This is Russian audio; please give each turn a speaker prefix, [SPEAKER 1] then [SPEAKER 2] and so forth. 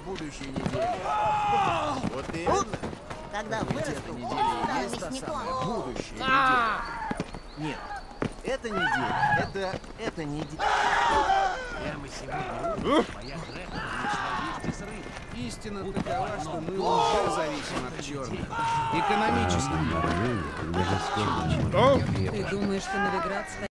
[SPEAKER 1] будущей неделе. Вот именно.
[SPEAKER 2] Когда
[SPEAKER 1] Ведь
[SPEAKER 2] вырасту,
[SPEAKER 1] эта
[SPEAKER 2] стану
[SPEAKER 1] неделя и есть та
[SPEAKER 2] мясником.
[SPEAKER 1] самая будущая неделя. Нет, эта неделя, это неделя.
[SPEAKER 3] Прямо сегодня утром моя Грета принесла вместе с рыбой.
[SPEAKER 1] Истина такова, что мы уже зависим от черных. Экономически.
[SPEAKER 4] Что?
[SPEAKER 5] Ты думаешь, что Новиград